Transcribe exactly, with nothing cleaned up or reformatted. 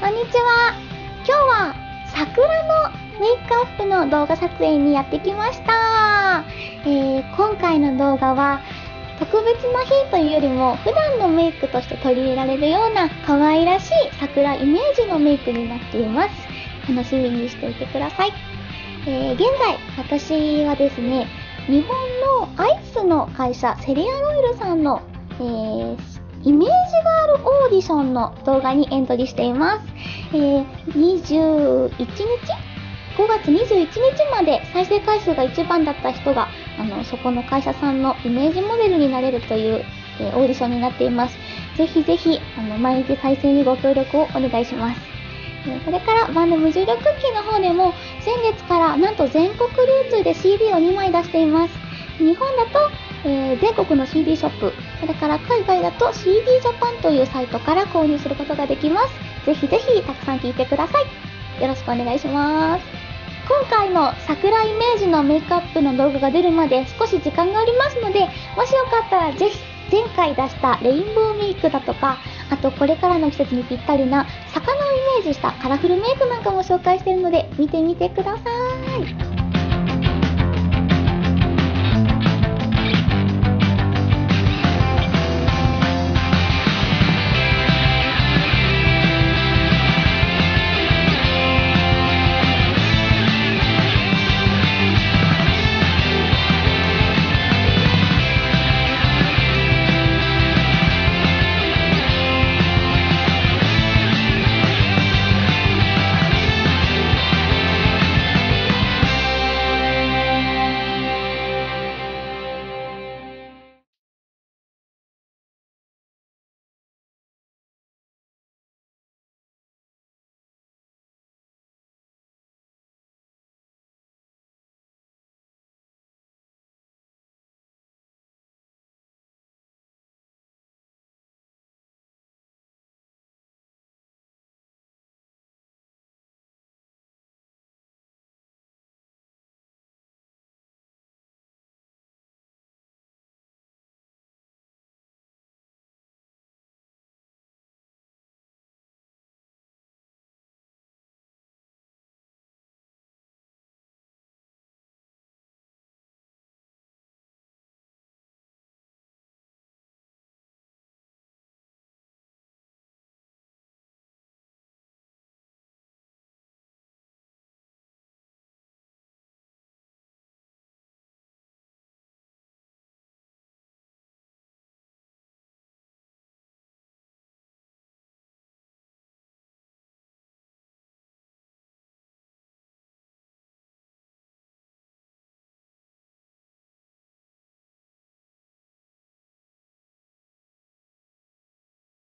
こんにちは。今日は桜のメイクアップの動画撮影にやってきました。えー、今回の動画は特別な日というよりも普段のメイクとして取り入れられるような可愛らしい桜イメージのメイクになっています。楽しみにしていてください。えー、現在私はですね、日本のアイスの会社セリアロイルさんの、えー、イメージガールオーディションの動画にエントリーしています。えー、にじゅういちにちごがつにじゅういちにちまで再生回数がいちばんだった人があのそこの会社さんのイメージモデルになれるという、えー、オーディションになっています。ぜひぜひあの毎日再生にご協力をお願いします。えー、それからバンド無重力クッキーの方でも先月からなんと全国流通で シーディー をにまい出しています。日本だと、えー、全国の シーディー ショップ、それから海外だと シーディー ジャパンというサイトから購入することができます。ぜひぜひたくさん聞いてください。よろしくお願いします。今回の桜イメージのメイクアップの動画が出るまで少し時間がありますので、もしよかったらぜひ前回出したレインボーメイクだとか、あとこれからの季節にぴったりな魚をイメージしたカラフルメイクなんかも紹介しているので見てみてください。